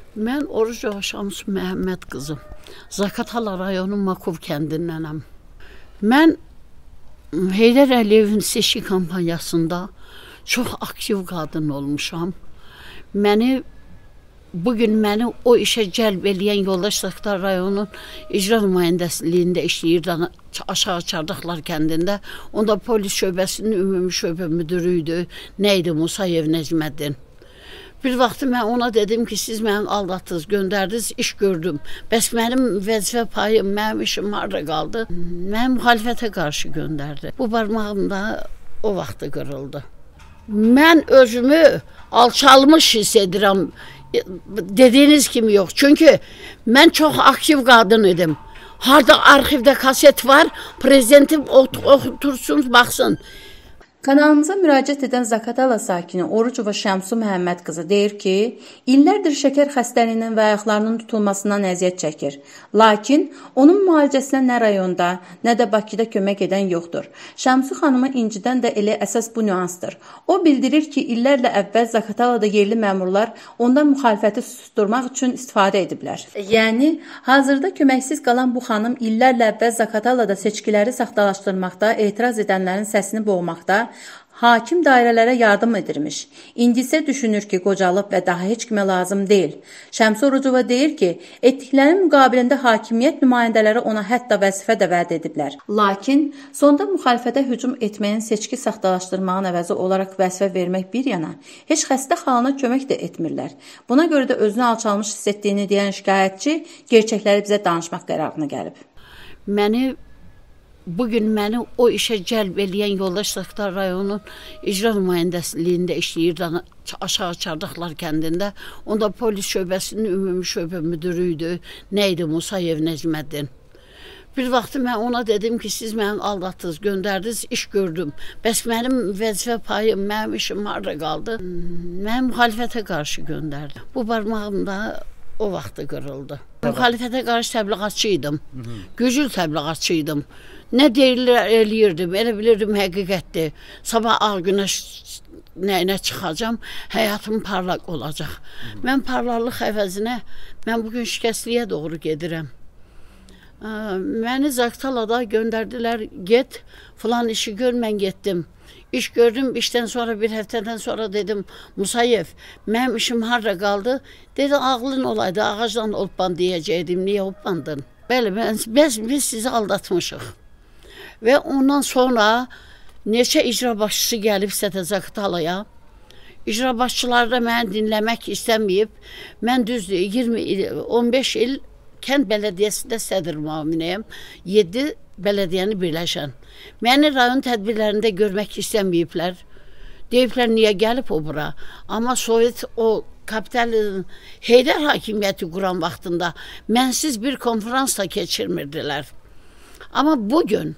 Mən Orucova Şamsu Məhəmməd qızım. Zakatala rayonu Makov kəndindənəm. Mən Heydər Əliyevin seçki kampanyasında çox aktiv qadın olmuşam. Bugün məni o işə cəlb eləyən Yoldaş Zakatala rayonunun icra nümayəndəsliyində işləyirdi Aşağı Çardaqlar kəndində. Onda polis şöbəsinin ümumi şöbə müdürü idi. Neydi Musayev Necməddin. Bir vaxtı mən ona dedim ki, siz məni aldatdınız, göndərdiniz, iş gördüm. Bəs mənim vəzifə payım, mənim işim harada qaldı? Mən müxalifətə qarşı göndərdi. Bu barmağım da o vaxtı qırıldı. Mən özümü alçalmış hiss edirəm. Dediyiniz kimi yox. Çünki mən çox aktiv qadın idim. Harada arxivdə kaset var, prezidentim otursun, baxsın. Kanalımıza müraciət edən Zakatala sakini Orucova Şamsu Məhəmməd qızı deyir ki, illərdir şəkər xəstəliyinin və ayaqlarının tutulmasından əziyyət çəkir. Lakin onun müalicəsinə nə rayonda, nə də Bakıda kömək edən yoxdur. Şamsu xanımı incidən də elə əsas bu nüansdır. O bildirir ki, illərlə əvvəl Zakatalada yerli məmurlar ondan müxalifəti susturmaq üçün istifadə ediblər. Yəni, hazırda köməksiz qalan bu xanım illərlə əvvəl Zakatalada seçkiləri saxtalaşdırmaqda, etiraz edənlərin səsini boğmaqda, hakim dairələrə yardım edirmiş. İndi isə düşünür ki, qocalıb və daha heç kimə lazım deyil. Şəmsi Orucova deyir ki, etdiklərinin müqabilində hakimiyyət nümayəndələri ona hətta vəzifə də vəd ediblər. Lakin sonda müxalifətə hücum etməyin seçki saxtalaşdırmağın əvəzi olaraq vəzifə vermək bir yana, heç xəstə xalına kömək də etmirlər. Buna görə də özünü alçalmış hiss etdiyini deyən şikayətçi gerçəkləri bizə danışmaq qərarına gəlib. Bugün məni o işə cəlb eləyən Yoldaş Zakatala rayonunun icra nümayəndəsliyində işləyirdi Aşağı Çardaqlar kəndində. Onda polis şöbəsinin ümumi şöbə müdürü idi. Neydi Musayev Necməddin. Bir vaxtı mən ona dedim ki, siz məni aldatdınız, göndərdiniz, iş gördüm. Bəs mənim vəzifə payım, mənim işim harada qaldı? Mən müxalifətə qarşı göndərdim. Bu barmağım da o vaxtı qırıldı. Müxalifətə qarşı təbliğatçı idim. Güclü təbliğatçı idim. Nə deyirlər eləyirdim, elə bilirdim həqiqətdir. Sabah ağ günəş nəyinə çıxacam, həyatım parlaq olacaq. Mən parlarlıq əvəzinə, mən bugün şikəstliyə doğru gedirəm. Məni Zakatalada göndərdilər, get, filan işi gör, mən getdim. İş gördüm, işdən sonra bir həftədən sonra dedim, Musayev, mənim işim harada qaldı? Dedi, ağlın olaydı, ağacdan olpan deyəcəkdim, niyə olpandın? Bəli, biz sizi aldatmışıq. Və ondan sonra neçə icra başçısı gəlibsə də Zakatalaya, icra başçıları da məni dinləmək istəməyib. Mən düzdür, 15 il kənd bələdiyyəsində sədr müavinəyəm, 7 bələdiyyəni birləşən. Məni rayon tədbirlərində görmək istəməyiblər. Deyiblər, niyə gəlib o bura? Amma Sovet o kapital Heydər hakimiyyəti quran vaxtında mənsiz bir konferans da keçirmirdilər. Amma bugün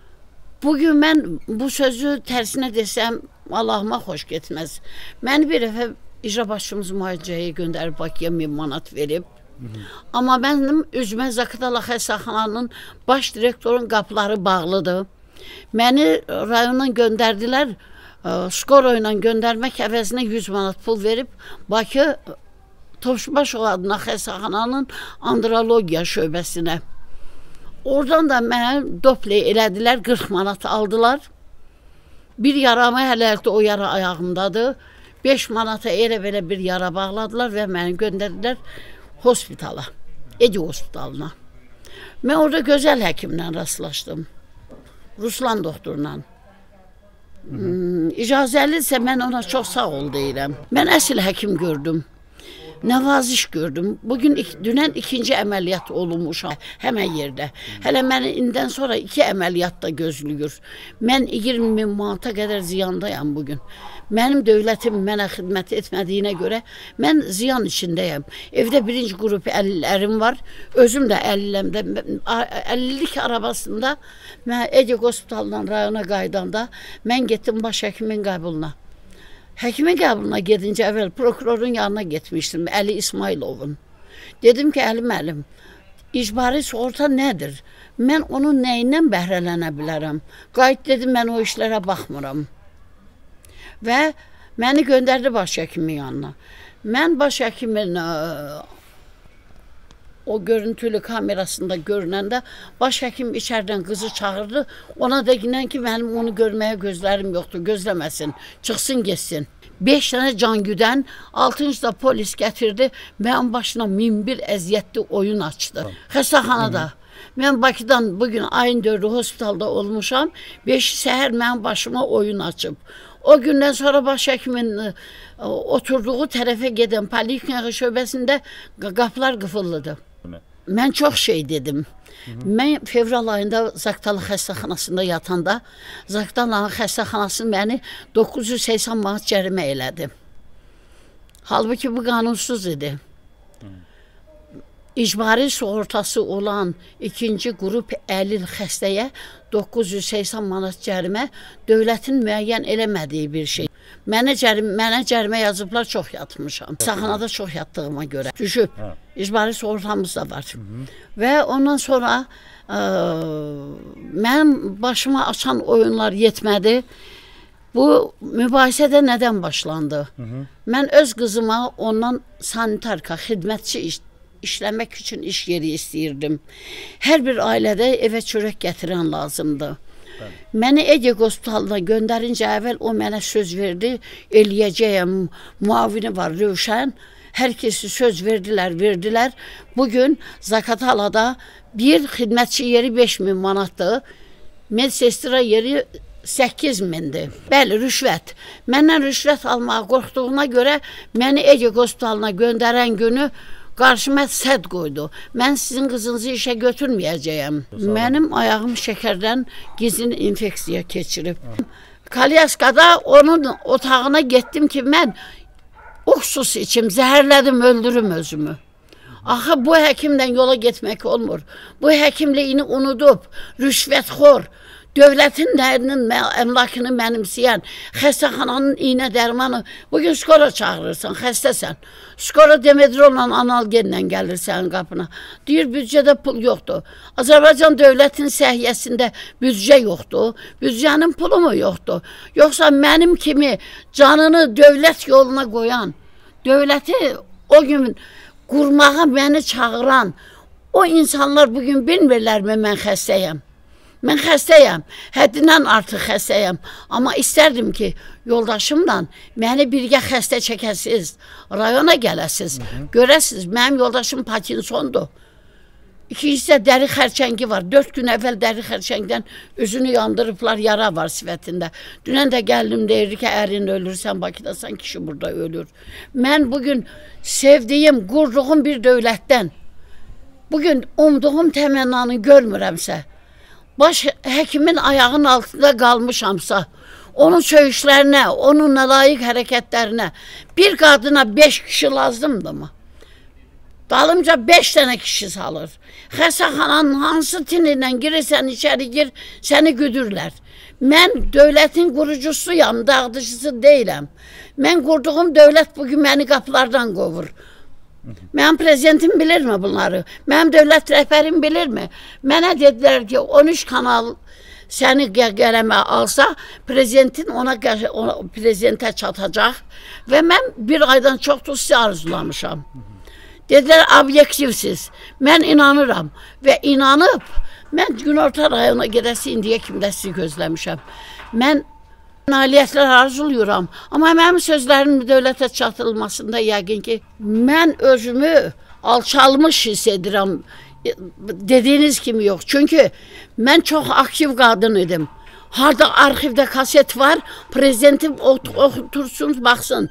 mən bu sözü tərsinə desəm, Allahıma xoş getməz. Məni bir dəfə icra başçımız müalicəyə göndərib Bakıya 1000 manat verib. Amma mənim üzümə Zakatala xəstəxananın baş direktorun qapıları bağlıdır. Məni rayondan göndərdilər, skoro ilə göndərmək əvəzinə 100 manat pul verib Bakı Topçubaşov adına xəstəxananın andrologiya şöbəsinə. Oradan da mənə dople elədilər, 40 manat aldılar. Bir yaramı hələ o yara ayağımdadır. 5 manata elə belə bir yara bağladılar və məni göndərdilər hospitala, Edi hospitalına. Mən orada gözəl həkimlə rastlaşdım. Ruslan doktorla. İcazəlidirsə mən ona çox sağ ol deyirəm. Mən əsl həkim gördüm. Nəvaziş gördüm. Dünən 2-ci əməliyyat olunmuşam həmən yerdə. Hələ məni indən sonra 2 əməliyyat da gözlüyür. Mən 20.000 manata qədər ziyandayam bugün. Mənim dövlətim mənə xidmət etmədiyinə görə mən ziyan içindəyəm. Evdə birinci qrup 50'lerim var. Özüm də 50'lik arabasında mən Edi hospitalından rayona qaydanda mən getdim baş həkimin qəbuluna. Həkimin qəbuluna gedincə əvvəl prokurorun yanına getmişdim, Əli İsmayılovun. Dedim ki, Əli müəllim, icbari sığorta nədir? Mən onun nəyindən bəhrələnə bilərəm? Qayıt dedim, mən o işlərə baxmıram. Və məni göndərdi baş həkimin yanına. Mən baş həkimin o görüntülü kamerasında görünəndə baş həkim içərdən qızı çağırdı. Ona da ginən ki, mənim onu görməyə gözlərim yoxdur, gözləməsin, çıxsın, geçsin. 5 dənə cangüdən, 6-cı da polis gətirdi, mənim başına 1001 əziyyətli oyun açdı. Xəstəxanada. Mən Bakıdan bugün ayın 4'ü hospitalda olmuşam, 5'i səhər mənim başıma oyun açıb. O gündən sonra baş həkimin oturduğu tərəfə gedən poliklinika şöbəsində qapılar qıfıllıdır. Mən çox şey dedim. Mən fevral ayında Zaqatala xəstəxanasında yatanda, Zaqatala xəstəxanası məni 980 manat cərimə elədi. Halbuki bu qanunsuz idi. İcbari sığortası olan ikinci qrup əlil xəstəyə 980 manat cərimə dövlətin müəyyən eləmədiyi bir şey. Mənə cərimə yazıblar, çox yatmışam. Xəstəxanada çox yatdığıma görə düşüb. İcbari sığortamız da var. Və ondan sonra mənim başıma açan oyunlar yetmədi. Bu mübahisədə nədən başlandı? Mən öz qızıma ondan sanitarka, xidmətçi işləmək üçün iş yeri istəyirdim. Hər bir ailədə evə çörək gətirən lazımdır. Məni Ege hospitalına göndərincə əvvəl o mənə söz verdi, eləyəcəyəm, muavini var, Rövşən. Hər kəsi söz verdilər. Bugün Zaqatalada bir xidmətçi yeri 5000 manatdır, medsestra yeri 8000'dir. Bəli, rüşvət. Məndən rüşvət almağa qorxduğuna görə məni Ege hospitalına göndərən günü qarşıma sədd qoydu. Mən sizin qızınızı işə götürməyəcəyəm. Mənim ayağım şəkərdən gizli infeksiya keçirib. Kalyaskada onun otağına getdim ki, mən oksus içim, zəhərlədim, öldürüm özümü. Axı bu həkimdən yola getmək olmur. Bu həkimliyini unudub, rüşvətxor, dövlətin əmlakını mənimsəyən, xəstəxananın iynə dərmanı, bugün skora çağırırsan, xəstəsən. Skora Demedrolla, analgenlə gəlir sənin qapına. Deyir, büdcədə pul yoxdur. Azərbaycan dövlətin səhiyyəsində büdcə yoxdur, büdcənin pulu mu yoxdur? Yoxsa mənim kimi canını dövlət yoluna qoyan, dövləti o gün qurmağa məni çağıran, o insanlar bugün bilmirlərmi mən xəstəyəm? Mən xəstəyəm, həddindən artıq xəstəyəm. Amma istərdim ki, yoldaşımla məni birgə xəstə çəkəsiz, rayona gələsiz, görəsiz, mənim yoldaşım Parkinsondur. İkincisi də dəri xərçəngi var. 4 gün əvvəl dəri xərçəngdən özünü yandırıblar, yara var sifətində. Dünən də gəldim, deyirdi ki, ərin ölür, sən Bakıdasan, kişi burada ölür. Mən bugün sevdiyim, qurduğum bir dövlətdən, bugün umduğum təmənnanı görmürəmsə, baş həkimin ayağının altında qalmışamsa, onun söyüşlərinə, onun layiq hərəkətlərinə bir qadına 5 kişi lazımdır mı? Dalımca 5 dənə kişi salır. Xəstəxananın hansı tinlə girirsən, içəri gir, səni güdürlər. Mən dövlətin qurucusuyam, dağıdıcısı deyiləm. Mən qurduğum dövlət bugün məni qapılardan qovur. Mənim prezidentim bilirmi bunları? Mənim dövlət rəhbərim bilirmi? Mənə dedilər ki, 13 kanal səni qələmə alsa, prezidentin ona prezidentə çatacaq və mən bir aydan çoxdur sizi arzulamışam. Dedilər, obyektivsiz. Mən inanıram və inanıb, mən Günorta rayona gedəsi indiyə kimdə sizi gözləmişəm. Mən nailiyyətlər arzuluyuram. Amma mənim sözlərimin dövlətə çatılmasında yəqin ki, mən özümü alçalmış hiss edirəm. Dediyiniz kimi yox. Çünki mən çox aktiv qadın idim. Harada arxivdə kaset var, prezidentim otursun, baxsın.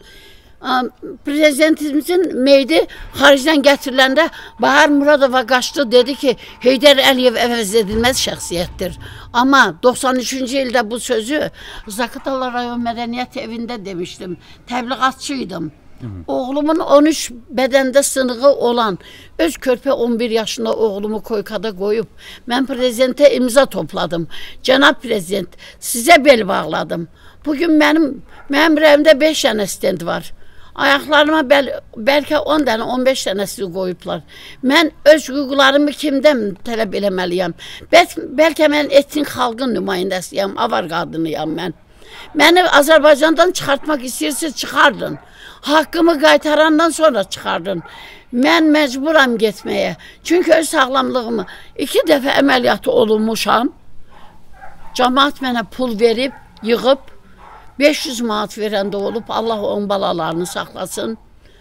Prezidentimizin meydi xaricdən gətiriləndə Bahar Muradova qaçdı, dedi ki, Heydər Əliyev əvəz edilməz şəxsiyyətdir. Amma 93-cü ildə bu sözü Zaqatala rayon mədəniyyət evində demişdim. Təbliğatçıydım. Oğlumun 13 bədəndə sınığı olan, öz körpə 11 yaşında oğlumu koykada qoyub, mən prezidentə imza topladım. Cənab prezident, sizə bel bağladım. Bugün mənim rəyimdə 5 dənə stend var. Ayaqlarıma bəlkə 10 dənə, 15 dənəsini qoyublar. Mən öz hüquqlarımı kimdən tələb eləməliyəm? Bəlkə mən etnik xalqın nümayəndəsiyəm, avar qadınıyam mən. Məni Azərbaycandan çıxartmaq istəyirsiniz, çıxardın. Hakkımı qaytarandan sonra çıxardın. Mən məcburam getməyə. Çünki öz sağlamlığımı 2 dəfə əməliyyatı olunmuşam. Cəmaət mənə pul verib, yığıb, 500 manat verəndə olub, Allah onun balalarını saxlasın.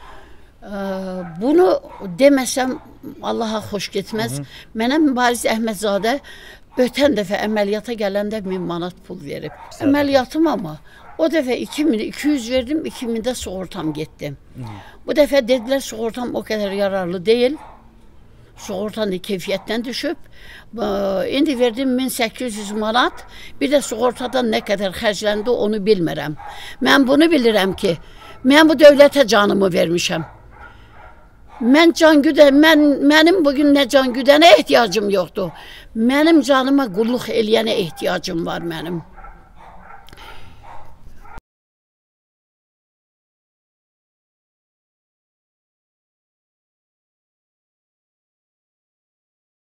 Bunu deməsəm Allaha xoş getməz. Mənə Mübariz Əhmədzadə ötən dəfə əməliyyata gələndə 1000 manat pul verib. Əməliyyatım amma o dəfə 2200 verdim, 2000-də sığortam getdim. Bu dəfə dedilər sığortam o qədər yararlı deyil. Sığortanın keyfiyyətdən düşüb. İndi verdim 1800 manat. Bir də sığortadan nə qədər xərcləndi onu bilmirəm. Mən bunu bilirəm ki, mən bu dövlətə canımı vermişəm. Mənim bugün nə can güdənə ehtiyacım yoxdur. Mənim canıma qulluq eləyənə ehtiyacım var mənim.